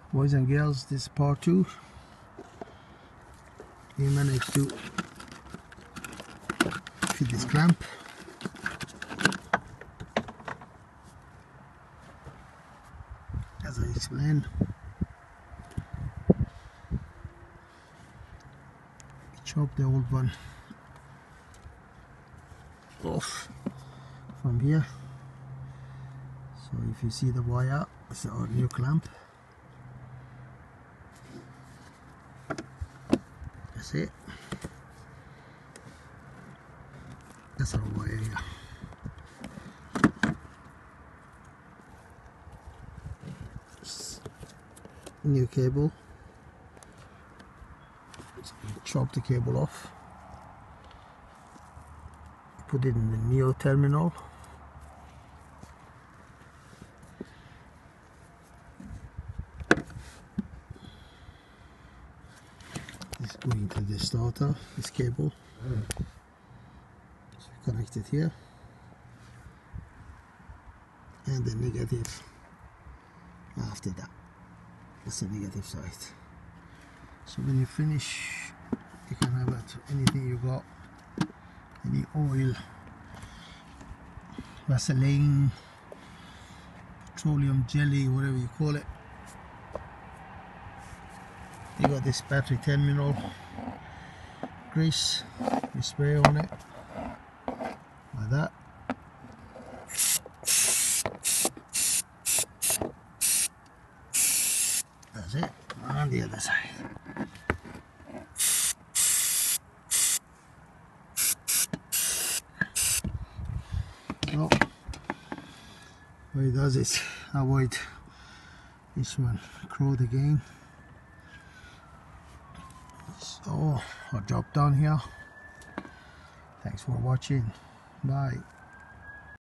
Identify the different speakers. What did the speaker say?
Speaker 1: Boys and girls, this is part 2. We managed to fit this clamp. As I explained, we chopped the old one off from here. So if you see the wire, it's our new clamp. That's it. That's our wire here. New cable. So we chop the cable off, put it in the Neo terminal. It's going to the starter, this cable. So we connect it here, and the negative after that. That's the negative side. So when you finish, you can have it, anything you got, any oil, Vaseline, petroleum jelly, whatever you call it. You got this battery terminal grease, you spray on it like that. That's it. On the other side. So what it does is avoid this one crowd again. So our job done here. Thanks for watching. Bye.